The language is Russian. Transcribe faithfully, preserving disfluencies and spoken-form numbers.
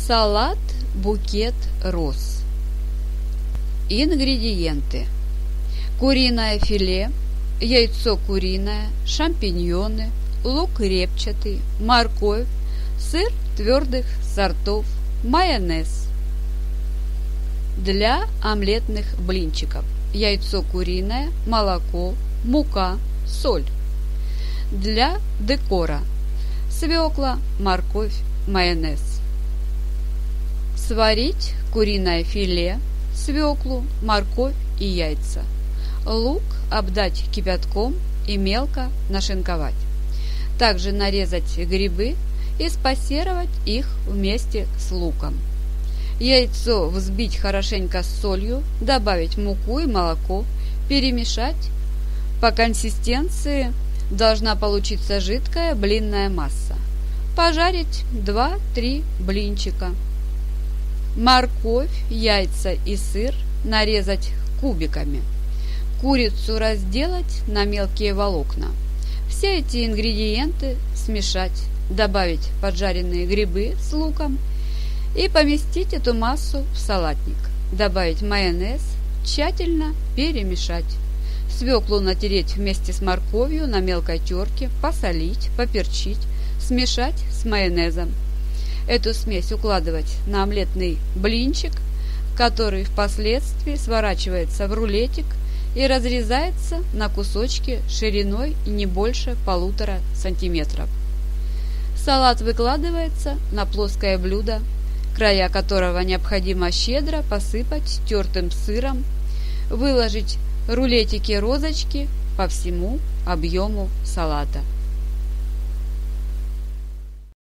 Салат букет роз. Ингредиенты: куриное филе, яйцо куриное, шампиньоны, лук репчатый, морковь, сыр твердых сортов, майонез. Для омлетных блинчиков: яйцо куриное, молоко, мука, соль. Для декора: свекла, морковь, майонез. Сварить куриное филе, свеклу, морковь и яйца. Лук обдать кипятком и мелко нашинковать. Также нарезать грибы и спассеровать их вместе с луком. Яйцо взбить хорошенько с солью, добавить муку и молоко, перемешать. По консистенции должна получиться жидкая блинная масса. Пожарить два-три блинчика. Морковь, яйца и сыр нарезать кубиками. Курицу разделать на мелкие волокна. Все эти ингредиенты смешать, добавить поджаренные грибы с луком и поместить эту массу в салатник. Добавить майонез, тщательно перемешать. Свеклу натереть вместе с морковью на мелкой терке, посолить, поперчить, смешать с майонезом. Эту смесь укладывать на омлетный блинчик, который впоследствии сворачивается в рулетик и разрезается на кусочки шириной не больше полутора сантиметров. Салат выкладывается на плоское блюдо, края которого необходимо щедро посыпать тертым сыром, выложить рулетики розочки по всему объему салата.